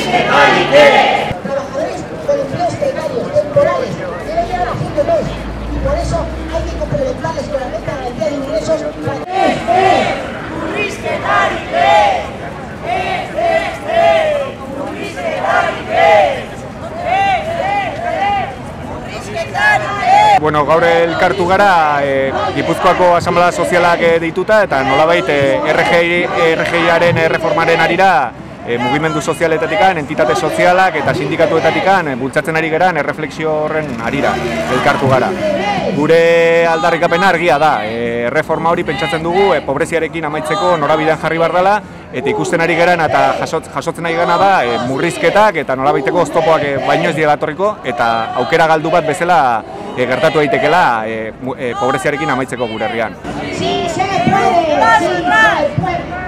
Trabajadores con empleos precarios, temporales, deben llegar a fin de mes y por eso hay que complementarles con la renta de garantía de ingresos para Bueno, gaur elkartu gara Gipuzkoako Asanblada Sozialak deituta eta nolabait RGIaren erreformaren arira mugimendu sozialetatikan, entitate sozialak eta sindikatuetatikan bultzatzen ari geran erreflexio horren arira elkartu gara. Gure aldarrikapena argia da, erreforma hori pentsatzen dugu pobreziarekin amaitzeko norabidean jarri behar dela eta ikusten ari geran eta jasotzen ari gana da murrizketak eta nolabaiteko oztopoak baino ez diela etorriko eta aukera galdu bat bezala gertatu daitekela pobreziarekin amaitzeko gure herrian.